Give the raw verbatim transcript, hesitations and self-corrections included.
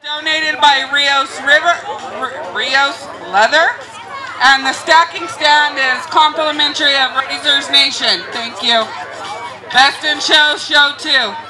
Donated by Rios River, R Rios Leather, and the stacking stand is complimentary of Razors Nation. Thank you. Best in Show, Show two.